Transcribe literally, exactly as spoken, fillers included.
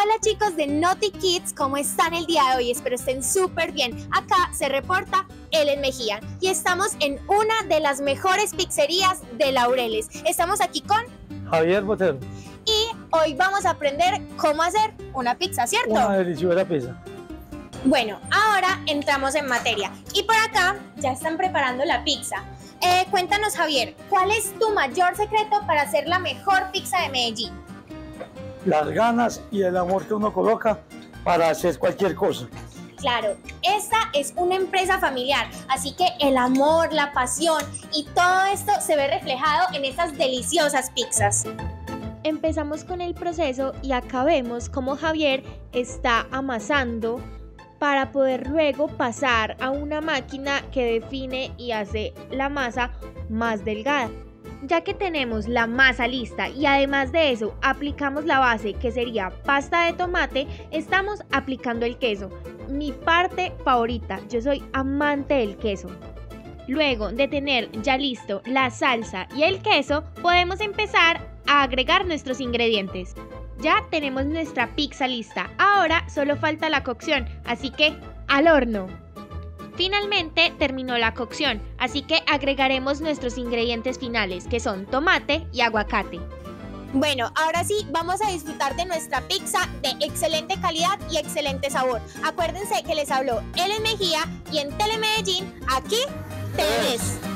Hola chicos de Naughty Kids, ¿cómo están el día de hoy? Espero estén súper bien. Acá se reporta Ellen Mejía y estamos en una de las mejores pizzerías de Laureles. Estamos aquí con Javier Botero. Y hoy vamos a aprender cómo hacer una pizza, ¿cierto? Una deliciosa pizza. Bueno, ahora entramos en materia. Y por acá ya están preparando la pizza. Eh, cuéntanos, Javier, ¿cuál es tu mayor secreto para hacer la mejor pizza de Medellín? Las ganas y el amor que uno coloca para hacer cualquier cosa. Claro, esta es una empresa familiar, así que el amor, la pasión y todo esto se ve reflejado en estas deliciosas pizzas. Empezamos con el proceso y acá vemos cómo Javier está amasando para poder luego pasar a una máquina que define y hace la masa más delgada. Ya que tenemos la masa lista y además de eso aplicamos la base que sería pasta de tomate, estamos aplicando el queso, mi parte favorita, yo soy amante del queso. Luego de tener ya listo la salsa y el queso, podemos empezar a agregar nuestros ingredientes. Ya tenemos nuestra pizza lista, ahora solo falta la cocción, así que al horno. Finalmente terminó la cocción, así que agregaremos nuestros ingredientes finales, que son tomate y aguacate. Bueno, ahora sí, vamos a disfrutar de nuestra pizza de excelente calidad y excelente sabor. Acuérdense que les habló Ellen Mejía y en Telemedellín, aquí te ves.